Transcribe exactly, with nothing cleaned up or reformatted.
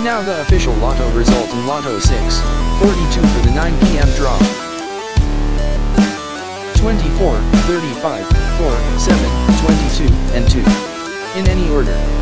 Enter now the official Lotto result in Lotto six forty-two for the nine p m draw. twenty-four, thirty-five, four, seven, twenty-two, and two. In any order.